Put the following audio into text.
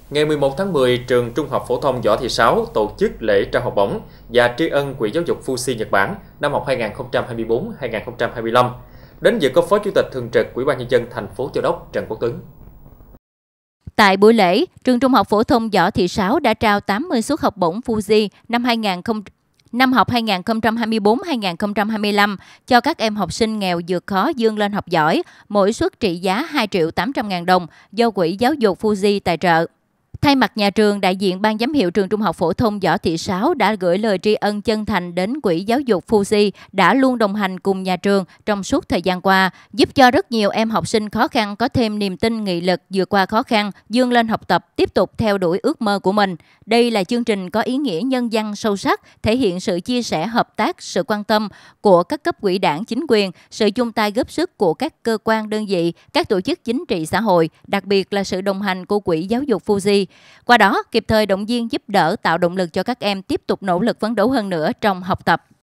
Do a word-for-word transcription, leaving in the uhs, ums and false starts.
Ngày mười một tháng mười, trường Trung học phổ thông Võ Thị Sáu tổ chức lễ trao học bổng và tri ân Quỹ Giáo dục Fuji Nhật Bản năm học hai nghìn không trăm hai mươi tư hai nghìn không trăm hai mươi lăm. Đến dự có Phó Chủ tịch Thường trực Ủy ban Nhân dân thành phố Châu Đốc Trần Quốc Tuấn. Tại buổi lễ, trường Trung học phổ thông Võ Thị Sáu đã trao tám mươi suất học bổng Fuji năm hai nghìn không trăm năm học hai nghìn không trăm hai mươi tư hai nghìn không trăm hai mươi lăm cho các em học sinh nghèo vượt khó vươn lên học giỏi, mỗi suất trị giá hai triệu tám trăm ngàn đồng do Quỹ Giáo dục Fuji tài trợ. Thay mặt nhà trường, đại diện Ban giám hiệu trường Trung học phổ thông Võ Thị Sáu đã gửi lời tri ân chân thành đến Quỹ Giáo dục Fuji đã luôn đồng hành cùng nhà trường trong suốt thời gian qua, giúp cho rất nhiều em học sinh khó khăn có thêm niềm tin, nghị lực vượt qua khó khăn, vươn lên học tập, tiếp tục theo đuổi ước mơ của mình. Đây là chương trình có ý nghĩa nhân văn sâu sắc, thể hiện sự chia sẻ, hợp tác, sự quan tâm của các cấp ủy Đảng, chính quyền, sự chung tay góp sức của các cơ quan đơn vị, các tổ chức chính trị xã hội, đặc biệt là sự đồng hành của Quỹ Giáo dục Fuji. Qua đó, kịp thời động viên giúp đỡ, tạo động lực cho các em tiếp tục nỗ lực phấn đấu hơn nữa trong học tập.